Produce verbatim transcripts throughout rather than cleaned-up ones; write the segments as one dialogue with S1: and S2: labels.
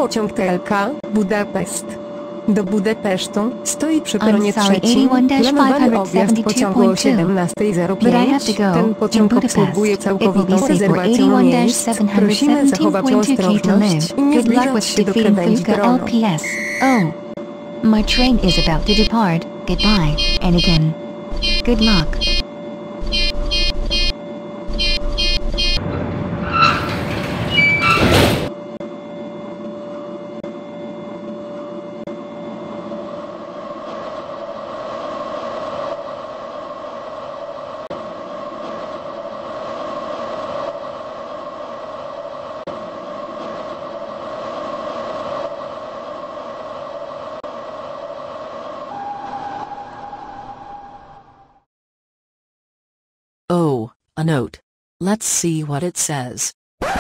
S1: pociąg T L K, Budapeszt. Do Budapesztu stoi przy
S2: I'm
S1: peronie
S2: sorry,
S1: trzecim, planowany objazd pociągu o siedemnastej zero
S2: But I have
S1: pięć.
S2: to go.
S1: Ten pociąg
S2: In Budapest,
S1: obsługuje
S2: it will be
S1: całkowitą
S2: safe for
S1: rezerwacją miejsc. Prosimy zachować ostrożność i nie
S2: Good luck
S1: zbliżać
S2: with
S1: się do
S2: defeating
S1: krawędzi
S2: Fluka
S1: peronu.
S2: L P S. Oh. My train is about to depart. Goodbye, and again. Good luck.
S3: Oh, a note. Let's see what it says.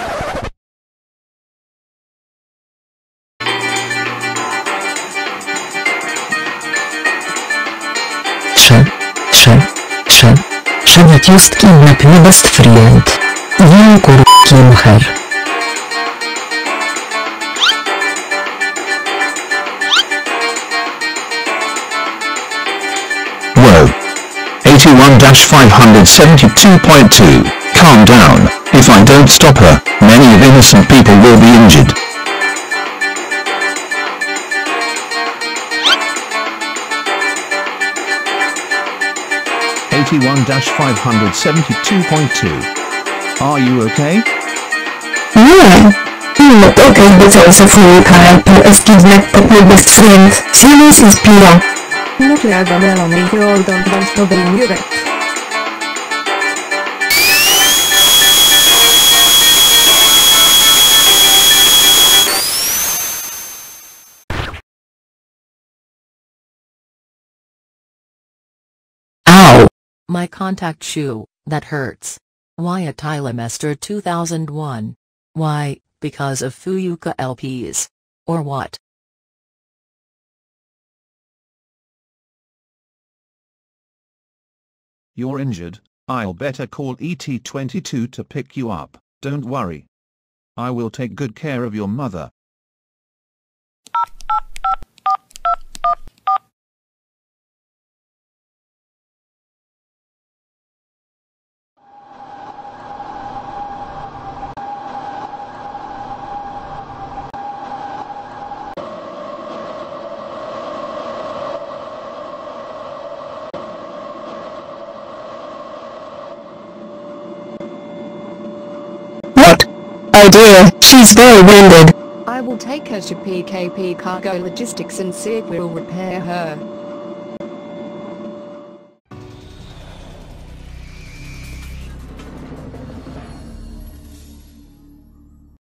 S4: Sze, sze, sze, Szewet jest kidnap my best friend. Wiem kur... kim her.
S5: Whoa. eighty-one dash five seventy-two point two, calm down. If I don't stop her, many of innocent people will be injured. eighty-one dash five seventy-two point two. Are you okay?
S4: Nie, I'm not okay because of Fluka L P S kidnap my best friend. Serious is Pira.
S1: Look at the melon if you all don't want to bring you that.
S4: Ow.
S3: My contact shoe, that hurts. Why a Tylemester two thousand one? Why, because of Fuyuka L Ps? Or what?
S5: You're injured. I'll better call E T twenty-two to pick you up. Don't worry. I will take good care of your mother.
S4: What? Oh dear, she's very wounded.
S1: I will take her to P K P Cargo Logistics and see if we'll repair her.